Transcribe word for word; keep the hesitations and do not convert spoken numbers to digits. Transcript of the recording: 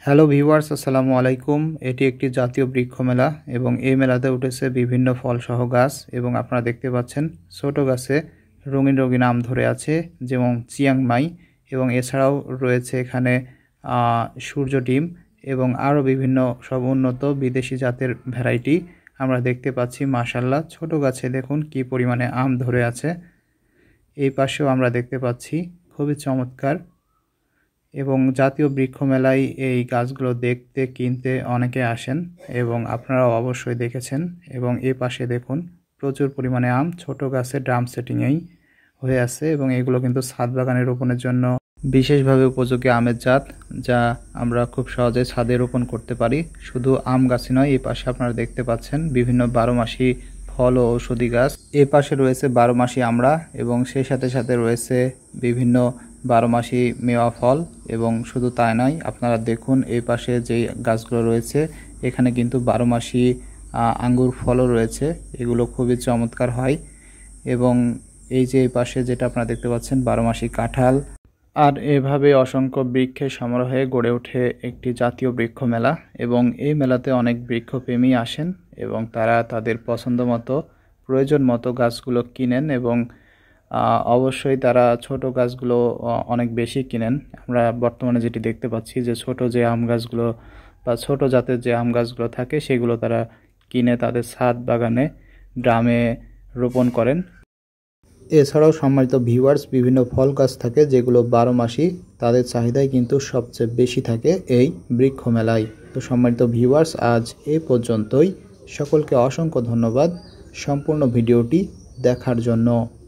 Hello viewers, আসসালামু আলাইকুম। এটি একটি জাতীয় বৃক্ষ মেলা এবং এই মেলাতে উঠেছে বিভিন্ন ফলসহ গাছ এবং আপনারা দেখতে পাচ্ছেন ছোট গাছে রঙিন রঙিন আম ধরে আছে, যেমন চিয়াংমাই এবং এছাড়াও রয়েছে এখানে সূর্য ডিম এবং আরও বিভিন্ন সব উন্নত বিদেশি জাতের ভ্যারাইটি আমরা দেখতে পাচ্ছি। মাশাআল্লাহ, ছোট গাছে দেখুন কি পরিমাণে আম ধরে আছে। এই পাশেও আমরা দেখতে পাচ্ছি, খুবই চমৎকার। এবং জাতীয় বৃক্ষ মেলায় এই গাছগুলো দেখতে কিনতে অনেকে আসেন এবং আপনারাও অবশ্যই দেখেছেন। এবং এই পাশে দেখুন প্রচুর পরিমাণে আম ছোট গাছে ড্রাম সেটিংয়েই হয়ে আছে এবং এগুলো কিন্তু ছাদ বাগানে রোপণের জন্য বিশেষভাবে উপযোগী আমের জাত, যা আমরা খুব সহজে ছাদে রোপণ করতে পারি। শুধু আম গাছই নয়, এই পাশে আপনারা দেখতে পাচ্ছেন বিভিন্ন বারোমাসি ফল ও ঔষধি গাছ। এই পাশে রয়েছে বারোমাসি আমড়া এবং সেই সাথে সাথে রয়েছে বিভিন্ন বারোমাসি মেওয়া ফল। এবং শুধু তাই নয়, আপনারা দেখুন এই পাশে যে গাছগুলো রয়েছে এখানে কিন্তু বারোমাসি আঙ্গুর ফলও রয়েছে। এগুলো খুবই চমৎকার হয়। এবং এই যে এই পাশে যেটা আপনারা দেখতে পাচ্ছেন বারোমাসি কাঁঠাল। আর এভাবে অসংখ্য বৃক্ষের সমারোহে গড়ে ওঠে একটি জাতীয় বৃক্ষ মেলা এবং এই মেলাতে অনেক বৃক্ষপ্রেমী আসেন এবং তারা তাদের পছন্দ মতো প্রয়োজন মতো গাছগুলো কিনেন এবং অবশ্যই তারা ছোট গাছগুলো অনেক বেশি কিনেন। আমরা বর্তমানে যেটি দেখতে পাচ্ছি যে ছোট যে আম গাছগুলো বা ছোট জাতের যে আম গাছগুলো থাকে সেগুলো তারা কিনে তাদের ছাদ বাগানে ড্রামে রোপণ করেন। এছাড়াও সম্মানিত ভিউয়ার্স, বিভিন্ন ফল গাছ থাকে যেগুলো বারো মাসই, তাদের চাহিদাই কিন্তু সবচেয়ে বেশি থাকে এই বৃক্ষ মেলায়। তো সম্মানিত ভিউয়ার্স, আজ এ পর্যন্তই। সকলকে অসংখ্য ধন্যবাদ সম্পূর্ণ ভিডিওটি দেখার জন্য।